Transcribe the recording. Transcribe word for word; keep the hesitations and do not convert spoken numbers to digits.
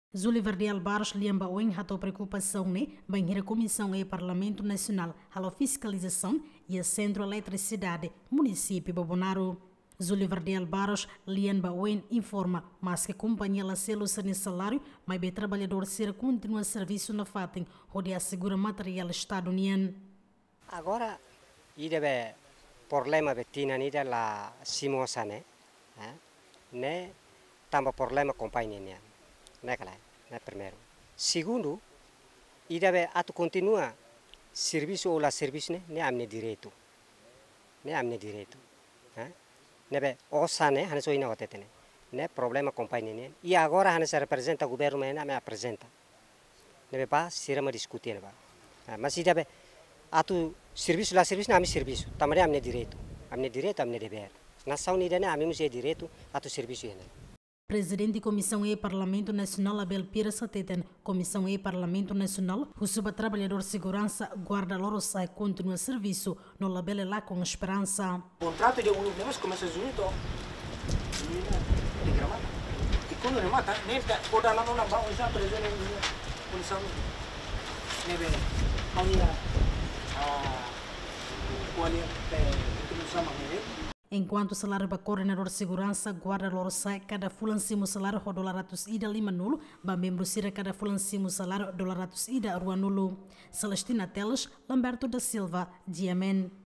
Zuliver de Albaros Liamba Oen hatou preocupação né, bem a Comissão e Parlamento Nacional a fiscalização e a Centro Eletricidade, município Babonaro. Zuliver de Albaros Liamba Oen informa, mas que a companhia la selo sem salário, mas bem trabalhador ser continua serviço na Fatem, onde assegura material Estado União. Agora, il deve problema bettina ni della simosa ne, né, tamba problema companhia ne, né calai, né primeiro. Segundo, il deve atu continua serviço ou la serviço ne, ne amne direito, ne amne direito, né, nebe ossa ne, hane so ina watete ne, né problema companhia ne. E agora hane se representa o governo ne, me apresenta, nebe pa sirama discutir ne ba, mas il deve atu serviço lá serviço não é serviço também é direito é direito é dever nação unida não é direito atu serviço é. Presidente da Comissão e Parlamento Nacional Abel Pira Sateten, Comissão e Parlamento Nacional, o subtrabalhador segurança guarda loro sai continua serviço no labele lá com esperança. Contrato de um mês começa junto de gramata e quando não mata nem pode lá não vai usar presidente comissão neve mania Enquanto o salário para coordenador de segurança guarda loro sai cada fulan cimo salário ho dolaratus ida lima nulo, ba membro sira cada fulan cimo salário dolaratus ida rua nulo. Celestina Teles, Lamberto da Silva, Diamen.